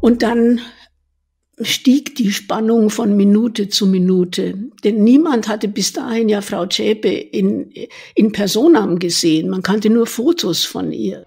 Und dann stieg die Spannung von Minute zu Minute. Denn niemand hatte bis dahin ja Frau Zschäpe in Personam gesehen. Man kannte nur Fotos von ihr.